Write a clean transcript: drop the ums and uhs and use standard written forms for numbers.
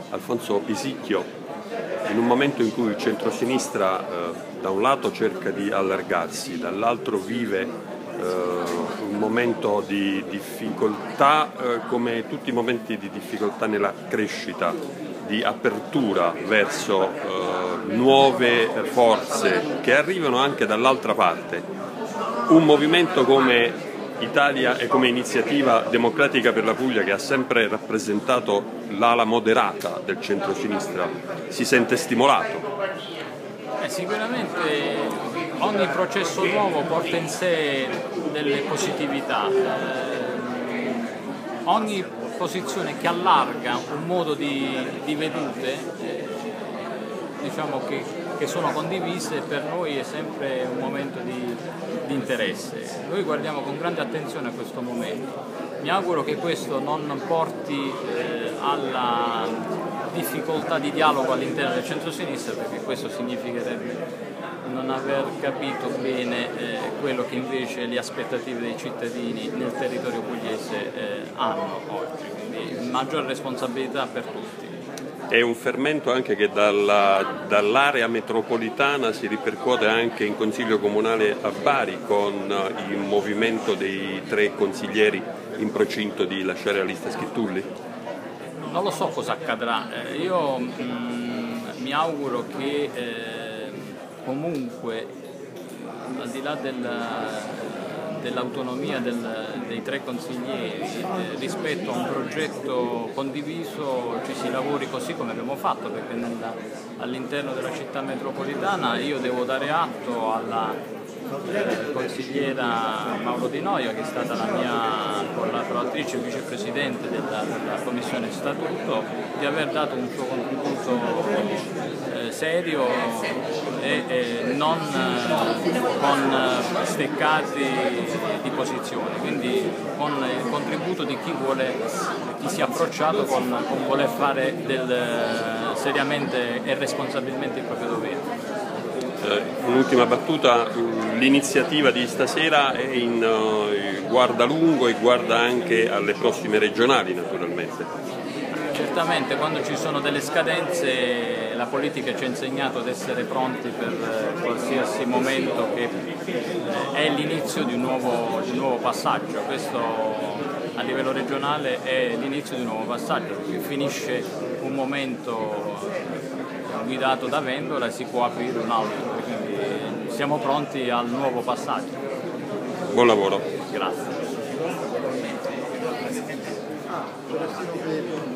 Alfonso Pisicchio, in un momento in cui il centrosinistra da un lato cerca di allargarsi, dall'altro vive un momento di difficoltà, come tutti i momenti di difficoltà nella crescita, di apertura verso nuove forze che arrivano anche dall'altra parte. Un movimento come Italia e come Iniziativa Democratica per la Puglia, che ha sempre rappresentato l'ala moderata del centro-sinistra, si sente stimolato? Sicuramente ogni processo nuovo porta in sé delle positività. Ogni posizione che allarga un modo di vedute, diciamo che sono condivise, per noi è sempre un momento di interesse. Noi guardiamo con grande attenzione a questo momento. Mi auguro che questo non porti alla difficoltà di dialogo all'interno del centro-sinistra, perché questo significherebbe non aver capito bene quello che invece le aspettative dei cittadini nel territorio pugliese hanno oggi, quindi maggior responsabilità per tutti. È un fermento anche che dall'area metropolitana si ripercuote anche in Consiglio Comunale a Bari, con il movimento dei 3 consiglieri in procinto di lasciare la lista Schitulli? Non lo so cosa accadrà, io mi auguro che comunque, al di là dell'autonomia dei 3 consiglieri, rispetto a un progetto condiviso ci si lavori così come abbiamo fatto, perché all'interno della città metropolitana io devo dare atto alla consigliera Mauro Di Noia, che è stata la mia collaboratrice e vicepresidente della Commissione Statuto, di aver dato un suo contributo serio e non con steccati di posizione, quindi con il contributo di chi si è approcciato con voler fare seriamente e responsabilmente il proprio dovere. Un'ultima battuta, l'iniziativa di stasera è in guarda lungo e guarda anche alle prossime regionali, naturalmente. Certamente, quando ci sono delle scadenze la politica ci ha insegnato ad essere pronti per qualsiasi momento che è l'inizio di un nuovo passaggio. Questo a livello regionale è l'inizio di un nuovo passaggio, perché finisce un momento guidato da Vendola e si può aprire un altro, quindi siamo pronti al nuovo passaggio. Buon lavoro. Grazie.